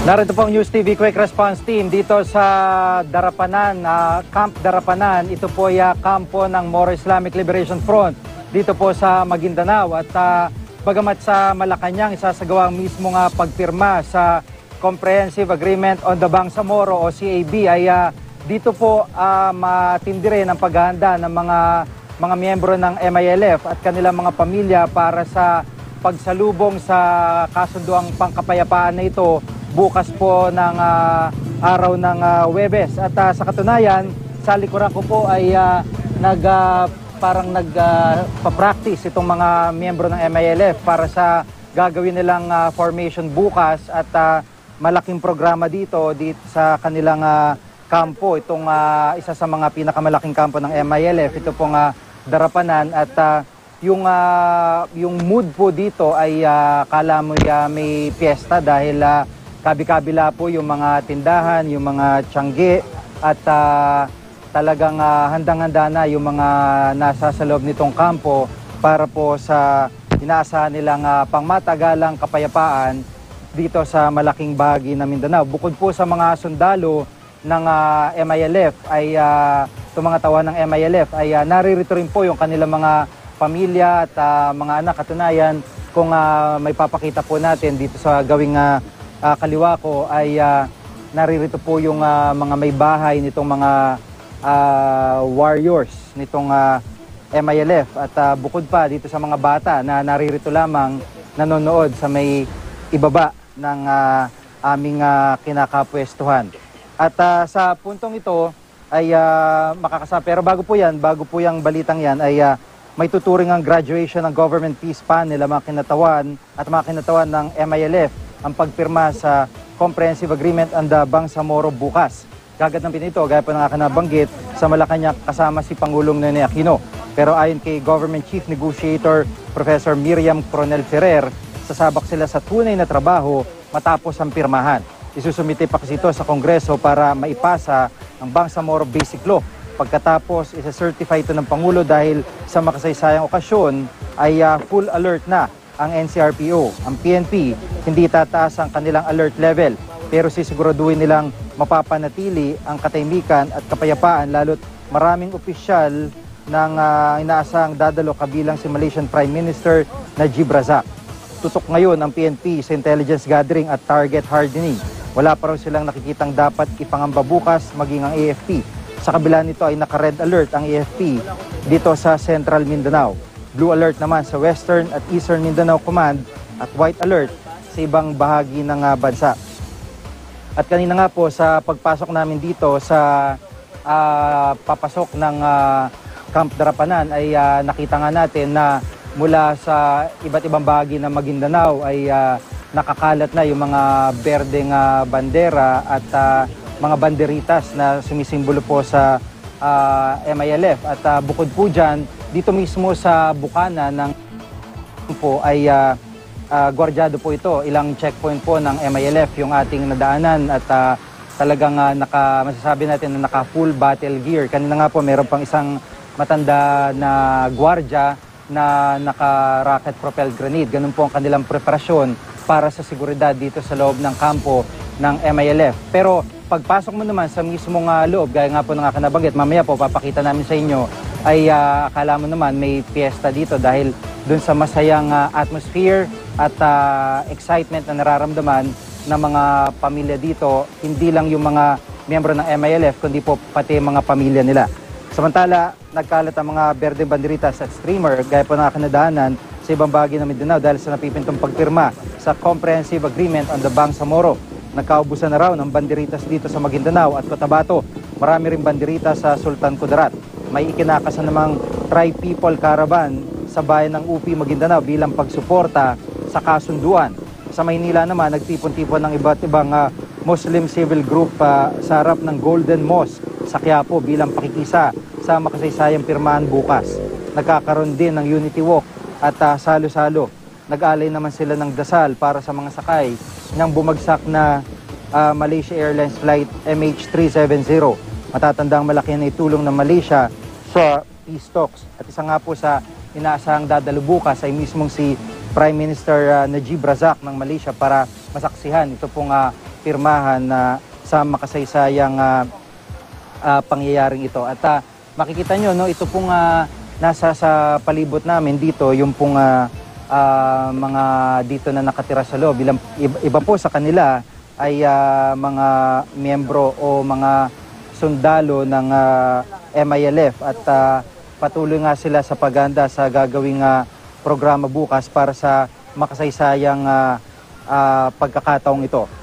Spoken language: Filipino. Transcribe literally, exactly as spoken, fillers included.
Narito po ang News T V Quick Response Team dito sa Darapanan, uh, Camp Darapanan. Ito po ay uh, kampo ng Moro Islamic Liberation Front dito po sa Maguindanao. At uh, bagamat sa Malacanang, isasagawa ang mismo nga pagpirma sa Comprehensive Agreement on the Bangsamoro o C A B ay uh, dito po uh, matindi rin ang paghahanda ng mga, mga miyembro ng M I L F at kanilang mga pamilya para sa pagsalubong sa kasunduang pangkapayapaan na ito bukas po ng uh, araw ng uh, Huwebes. At uh, sa katunayan, sa likuran ko po ay uh, nag, uh, parang nagpa-practice uh, itong mga miyembro ng M I L F para sa gagawin nilang uh, formation bukas at uh, malaking programa dito, dito sa kanilang uh, kampo. Itong uh, isa sa mga pinakamalaking kampo ng M I L F, ito pong uh, Darapanan. At uh, yung, uh, yung mood po dito ay uh, kala mo uh, may piyesta dahil uh, kabi-kabila po yung mga tindahan, yung mga tiyangge at uh, talagang uh, handang-handa na yung mga nasa sa loob nitong kampo para po sa inaasahan nilang uh, pangmatagalang kapayapaan dito sa malaking bahagi ng Mindanao. Bukod po sa mga sundalo ng uh, M I L F ay uh, itong mga tawan ng M I L F ay uh, naririto rin po yung kanilang mga pamilya at uh, mga anak. Katunayan, kung uh, may papakita po natin dito sa gawing uh, Uh, kaliwa ko ay uh, naririto po yung uh, mga may bahay nitong mga uh, warriors nitong uh, M I L F. At uh, bukod pa dito sa mga bata na naririto lamang nanonood sa may ibaba ng uh, aming uh, kinakapwestuhan. At uh, sa puntong ito ay uh, makakasama. Pero bago po yan, bago po yung balitang yan ay uh, may tuturing ang graduation ng Government Peace Panel, mga kinatawan at mga kinatawan ng M I L F ang pagpirma sa Comprehensive Agreement on the Bangsamoro bukas. Gaganapin ito, gaya po ng aking nabanggit, sa Malacanang kasama si Pangulong Ninoy Aquino. Pero ayon kay Government Chief Negotiator Professor Miriam Coronel Ferrer, sasabak sila sa tunay na trabaho matapos ang pirmahan. Isusumite pa kasi ito sa Kongreso para maipasa ang Bangsamoro Basic Law. Pagkatapos, isa-certify ito ng Pangulo dahil sa makasaysayang okasyon ay uh, full alert na ang N C R P O. Ang P N P hindi tataas ang kanilang alert level pero sisiguraduhin nilang mapapanatili ang katahimikan at kapayapaan lalo't maraming opisyal ng uh, inaasang dadalo kabilang si Malaysian Prime Minister Najib Razak. Tutok ngayon ang P N P sa intelligence gathering at target hardening. Wala pa raw silang nakikitang dapat ipangamba bukas maging ang A F P. Sa kabila nito ay naka-red alert ang A F P dito sa Central Mindanao. Blue alert naman sa Western at Eastern Mindanao Command at white alert sa ibang bahagi ng uh, bansa. At kanina nga po sa pagpasok namin dito sa uh, papasok ng uh, Camp Darapanan ay uh, nakita nga natin na mula sa iba't ibang bahagi ng Maguindanao ay uh, nakakalat na yung mga berdeng uh, bandera at uh, mga banderitas na sumisimbolo po sa uh, M I L F. At uh, bukod po dyan, dito mismo sa bukana ng po ay uh, uh, gwardyado po ito. Ilang checkpoint po ng M I L F yung ating nadaanan at uh, talagang uh, naka, masasabi natin na naka full battle gear. Kanina nga po meron pang isang matanda na gwardya na naka rocket propelled grenade. Ganun po ang kanilang preparasyon para sa seguridad dito sa loob ng kampo ng M I L F. Pero pagpasok mo naman sa mismong uh, loob, gaya nga po ng aking nabanggit, mamaya po papakita namin sa inyo ay uh, akala mo naman may fiesta dito dahil dun sa masayang uh, atmosphere at uh, excitement na nararamdaman ng mga pamilya dito, hindi lang yung mga miyembro ng M I L F kundi po pati mga pamilya nila. Samantala, nagkalat ang mga berde banderitas at streamer gaya po ng aking nadaanan sa ibang bahagi ng Mindanao dahil sa napipintong pagpirma sa Comprehensive Agreement on the Bangsamoro. Nagkaubusan na raw ng banderitas dito sa Maguindanao at Cotabato. Marami rin banderitas sa Sultan Kudarat. May ikinakasa namang Tri-People Caravan sa bayan ng U P Maguindanao bilang pagsuporta sa kasunduan. Sa Maynila naman, nagtipon-tipon ng iba't ibang uh, Muslim civil group uh, sa harap ng Golden Mosque sa Quiapo bilang pakikisa sa makasaysayang pirmahan bukas. Nagkakaroon din ng Unity Walk at uh, salo-salo. Nag-alay naman sila ng dasal para sa mga sakay ng bumagsak na uh, Malaysia Airlines Flight M H three seventy. Matatandang malaki na itulong ng Malaysia sa peace talks. At isa nga po sa inaasahang dadalo bukas ay mismong si Prime Minister uh, Najib Razak ng Malaysia para masaksihan ito pong uh, pirmahan na sa makasaysayang uh, uh, pangyayaring ito. At uh, makikita nyo, no, ito pong uh, nasa sa palibot namin dito, yung pong uh, uh, mga dito na nakatira sa loob. Ilang, iba, iba po sa kanila ay uh, mga miyembro o mga sundalo ng uh, M I L F at uh, patuloy nga sila sa paganda sa gagawing uh, programa bukas para sa makasaysayang uh, uh, pagkakataong ito.